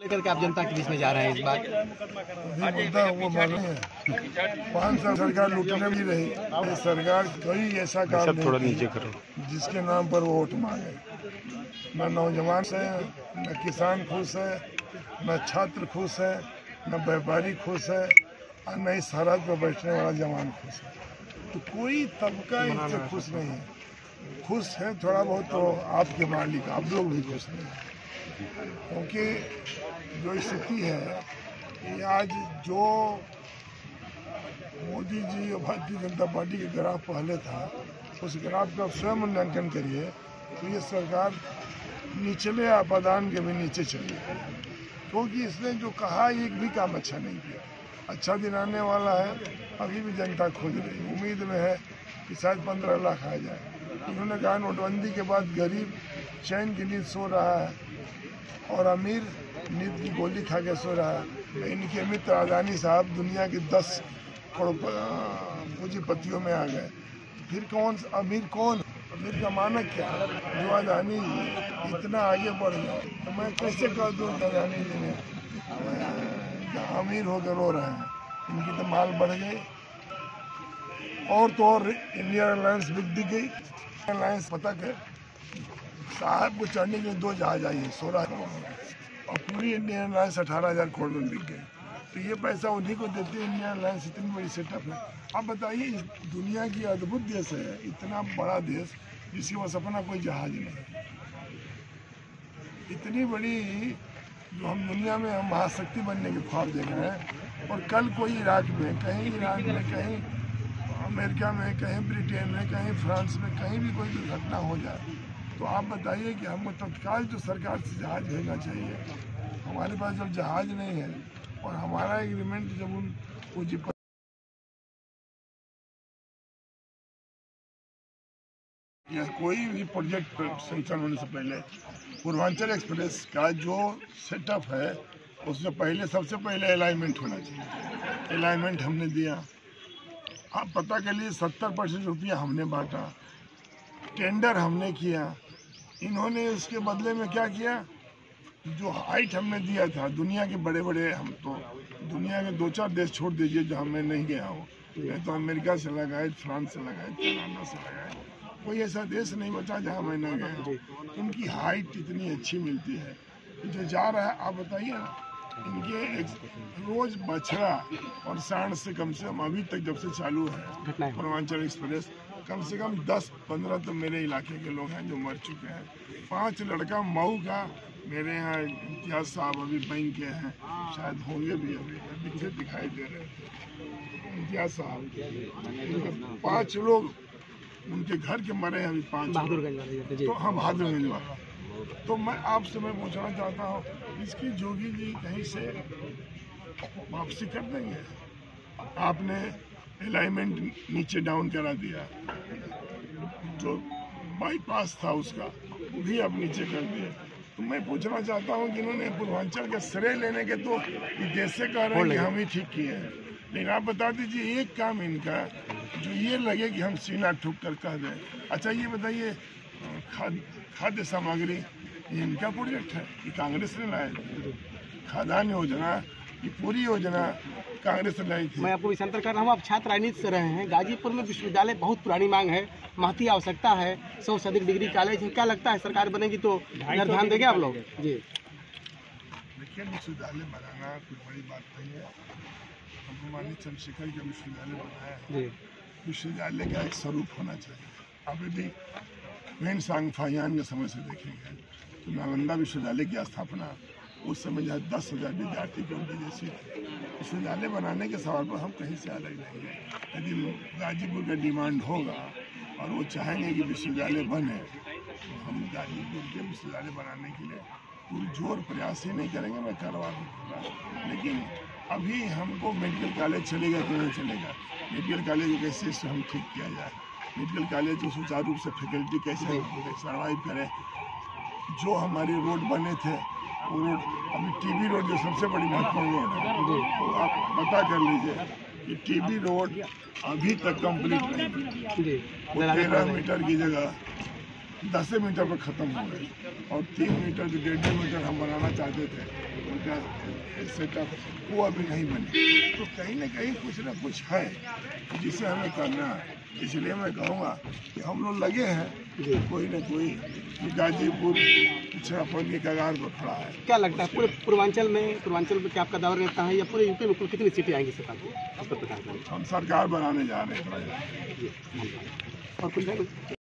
करके आप जनता के बीच में जा रहे हैं इस बार? वो मालूम है 5 साल सरकार लूटने भी रही। ये सरकार कोई ऐसा काम नहीं थोड़ा नीचे करो जिसके नाम पर वो वोट मांगे। न नौजवान से, न किसान खुश है, न छात्र खुश है, न व्यापारी खुश है, और न ही सरहद पर बैठने वाला जवान खुश है। तो कोई तबका इससे खुश नहीं है। खुश है थोड़ा बहुत तो आपके मालिक, आप लोग भी खुश नहीं हैं, क्योंकि जो स्थिति है ये आज जो मोदी जी और भारतीय जनता पार्टी के ग्राफ पहले था, उस ग्राफ का स्वयं मूल्यांकन करिए तो ये सरकार निचले आपादान के भी नीचे चली है, क्योंकि इसने जो कहा एक भी काम अच्छा नहीं किया। अच्छा दिन आने वाला है, अभी भी जनता खोज रही, उम्मीद में है कि शायद 15 लाख आ जाए। उन्होंने कहा नोटबंदी के बाद गरीब चैन की नींद सो रहा है और अमीर नींद की गोली खा के सो रहा है। इनके मित्र अदानी साहब दुनिया के 10 करोड़ पूंजीपतियों में आ गए। फिर कौन अमीर कौन? अमीर का मानक क्या? जो अदानी इतना आगे बढ़ गए, तो मैं कैसे कह दूँ अदानी जी ने अमीर होकर रो रहे हैं। इनकी तो माल बढ़ गई और तो और इंडियन एयरलाइंस बिक दी गई। एयरलाइंस पता कर साहब को चढ़ने के 2 जहाज आई है 16 और पूरी इंडियन एयरलाइंस 18,000 करोड़ में बिक गई। तो ये पैसा उन्हीं को देते हैं। इंडियन एयरलाइंस इतनी बड़ी सेटअप है। अब बताइए, दुनिया की अद्भुत देश है, इतना बड़ा देश जिसके पास अपना कोई जहाज नहीं। इतनी बड़ी जो हम दुनिया में हम महाशक्ति बनने के ख्वाब देख रहे हैं, और कल कोई इराक में, कहीं ईरान में, कहीं अमेरिका में, कहीं ब्रिटेन में, कहीं फ्रांस में, कहीं भी कोई दुर्घटना हो जाए, तो आप बताइए कि हमको तत्काल जो सरकार से जहाज भेजना चाहिए। हमारे पास जब जहाज नहीं है और हमारा एग्रीमेंट जब उन पूंजीपति या कोई भी प्रोजेक्ट सेंक्शन होने से पहले पूर्वांचल एक्सप्रेस का जो सेटअप है उसमें पहले सबसे पहले अलाइनमेंट होना चाहिए। अलाइनमेंट हमने दिया। आप पता कर लिए 70% रुपया हमने बांटा, टेंडर हमने किया। इन्होंने उसके बदले में क्या किया? जो हाइट हमने दिया था, दुनिया के बड़े बड़े, हम तो दुनिया के 2-4 देश छोड़ दीजिए जहाँ मैं नहीं गया हूँ, मैं तो अमेरिका से लगाए, फ्रांस से लगाए, कनाडा से लगाए, कोई ऐसा देश नहीं बचा जहाँ मैं न गया। उनकी हाइट इतनी अच्छी मिलती है। जो जा रहा है, आप बताइए ना, इनके रोज बछड़ा और सांड से कम अभी तक जब से चालू है पूर्वांचल एक्सप्रेस, कम से कम 10-15 तो मेरे इलाके के लोग हैं जो मर चुके हैं। 5 लड़का मऊ का, मेरे यहाँ इम्तियाज साहब अभी बैंक के हैं, शायद होंगे भी, अभी पीछे दिखाई दे रहे हैं इम्तियाज साहब। 5 लोग उनके घर के मरे हैं अभी, 5 तो हम बहादुरगंज वाला। तो मैं आपसे मैं पूछना चाहता हूँ, इसकी जोगी जी कहीं से वापसी कर देंगे? आपने अलाइनमेंट नीचे डाउन करा दिया, जो बाईपास था उसका वो भी आप नीचे कर दिए। तो मैं पूछना चाहता हूँ कि इन्होंने पूर्वांचल के श्रेय लेने के तो देश से कह रहे हैं कि हम ही ठीक किए हैं, लेकिन आप बता दीजिए एक काम इनका जो ये लगे कि हम सीना ठोक कर कह दें। अच्छा ये बताइए, खाद्य सामग्री ये इनका प्रोजेक्ट है कि कांग्रेस ने लाया? खाद्यान्न योजना, ये पूरी योजना कांग्रेस ने लाई थी। मैं आपको विषांतर कर रहा हूँ। आप छात्र राजनीति से रहे हैं। गाजीपुर में विश्वविद्यालय बहुत पुरानी मांग है, महती आवश्यकता है, 100 से अधिक डिग्री कॉलेज है। क्या लगता है सरकार बनेगी तो ध्यान देंगे आप लोग? जी देखिए, विश्वविद्यालय बनाना कोई बड़ी बात नहीं है। माननीय चंद्रशेखर का विश्वविद्यालय बनाया है। विश्वविद्यालय का एक स्वरूप होना चाहिए। अभी भी वेन सांग फाहियान के समय से देखेंगे तो नालंदा विश्वविद्यालय की स्थापना उस समय जहाँ 10,000 विद्यार्थी की उनकी जैसी विश्वविद्यालय बनाने के सवाल पर हम कहीं से अलग नहीं है। यदि गाजीपुर का डिमांड होगा और वो चाहेंगे कि विश्वविद्यालय बने, तो हम गाजीपुर के विश्वविद्यालय बनाने के लिए पूरी जोर प्रयास ही नहीं करेंगे, मैं करवा दूँगा। लेकिन अभी हमको मेडिकल कॉलेज चलेगा कि नहीं चलेगा, मेडिकल कॉलेज को कैसे इससे हम ठीक किया जाए, मेडिकल कॉलेज को सुचारू रूप से फैकल्टी कैसे सर्वाइव करे। जो हमारे रोड बने थे वो रोड, अभी टीबी रोड जो सबसे बड़ी महत्वपूर्ण रोड है, तो आप पता कर लीजिए कि टीबी रोड अभी तक कंप्लीट नहीं। 13 मीटर की जगह 10 मीटर पर ख़त्म हो गए और 3 मीटर जो 1.5 मीटर हम बनाना चाहते थे उनका सेटअप वो अभी नहीं बने। तो कहीं ना कहीं कुछ ना कुछ है जिसे हमें करना है। इसलिए मैं कहूँगा कि हम लोग लगे हैं कोई ना कोई गाजीपुर पिछड़ापन के कगार पर खड़ा है। क्या लगता है पूरे पूर्वांचल में क्या आपका दावा रहता है या पूरे यूपी में कुल कितनी सीटें आएंगी सरकार को इस पर प्रकाश डालें? हम सरकार बनाने जा रहे हैं। और कुछ